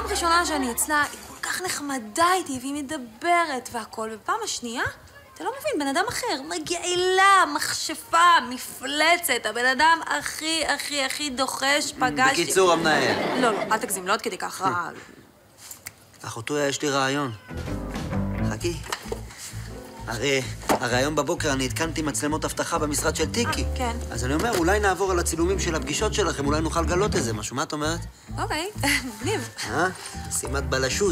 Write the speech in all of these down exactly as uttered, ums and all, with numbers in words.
ראשונה שאני אצלה, היא כל כך נחמדה איתי, והיא מדברת והכל, ובפעם השנייה, אתה לא מבין, בן אדם אחר, מגעילה, מכשפה, מפלצת, הבן אדם הכי, הכי, הכי דוחש, פגשתי... בקיצור, המנהל. לא, לא, אל תגזים, לא עד כדי כך רע. אחותו, יש לי רעיון. חכי. הרי, הרי היום בבוקר אני התקנתי מצלמות אבטחה במשרד של טיקי. אה, כן. אז אני אומר, אולי נעבור על הצילומים של הפגישות שלכם, אולי נוכל לגלות איזה משהו. מה את אומרת? אוקיי, מגניב. אה? שימת בלשות.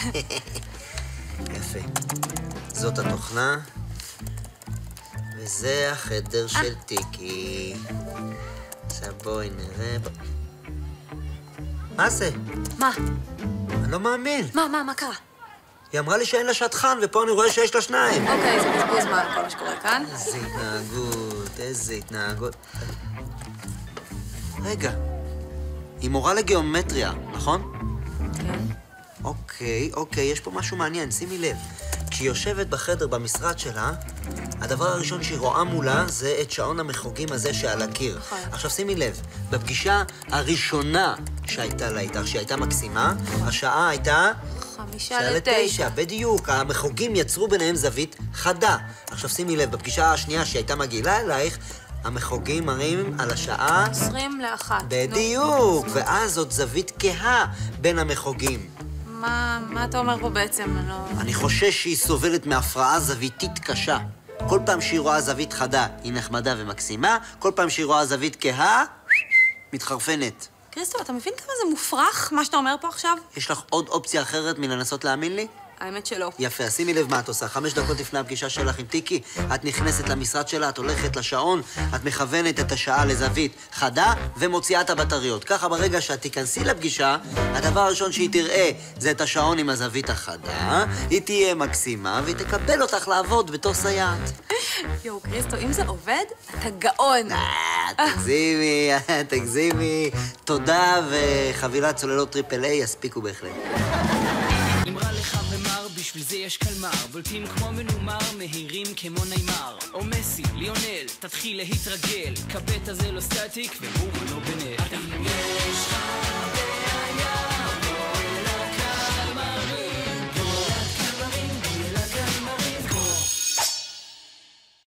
יפה. זאת התוכנה, וזה החדר של טיקי. עכשיו בואי נראה... מה זה? מה? אני לא מאמין. מה, מה, מה קרה? היא אמרה לי שאין לה שטחן, ופה אני רואה שיש לה שניים. אוקיי, זה בזבוז זמן, כל מה שקורה כאן. איזה התנהגות, איזה התנהגות. רגע, היא מורה לגיאומטריה, נכון? כן. אוקיי, אוקיי, יש פה משהו מעניין, שימי לב. כשהיא יושבת בחדר במשרד שלה, הדבר הראשון שהיא רואה מולה זה את שעון המחוגים הזה שעל הקיר. נכון. עכשיו שימי לב, בפגישה הראשונה שהייתה לה איתך, שהיא הייתה מקסימה, השעה הייתה... חמישה לתשע. בדיוק, המחוגים יצרו ביניהם זווית חדה. עכשיו שימי לב, בפגישה השנייה שהיא הייתה מגעילה אלייך, המחוגים מראים על השעה... עשרים לאחת. בדיוק, ואז זאת זווית כהה בין המחוגים. מה, מה אתה אומר פה בעצם? אני לא... אני חושש שהיא סובלת מהפרעה זוויתית קשה. כל פעם שהיא רואה זווית חדה, היא נחמדה ומקסימה, כל פעם שהיא רואה זווית כהה, מתחרפנת. קריסטו, אתה מבין כמה זה מופרך, מה שאתה אומר פה עכשיו? יש לך עוד אופציה אחרת מלנסות להאמין לי? האמת שלא. יפה, שימי לב מה את עושה. חמש דקות לפני הפגישה שלך עם טיקי, את נכנסת למשרד שלה, את הולכת לשעון, את מכוונת את השעה לזווית חדה ומוציאה את הבטריות. ככה ברגע שאת תיכנסי לפגישה, הדבר הראשון שהיא תראה זה את השעון עם הזווית החדה, היא תהיה מקסימה והיא תקבל אותך לעבוד בתור סייעת. יואו, קריסטו, אם זה עובד, אתה גאון. תגזימי, תגזימי. תודה וחבילת צוללות טריפל איי יספיקו בהחלט. אמרה לך ומר, בשביל זה יש קלמר, בולטים כמו מנומר, מהירים כמו ניימר. או מסי, ליונל, תתחיל להתרגל, קבט הזה לא סטטיק, והוא לא בנל.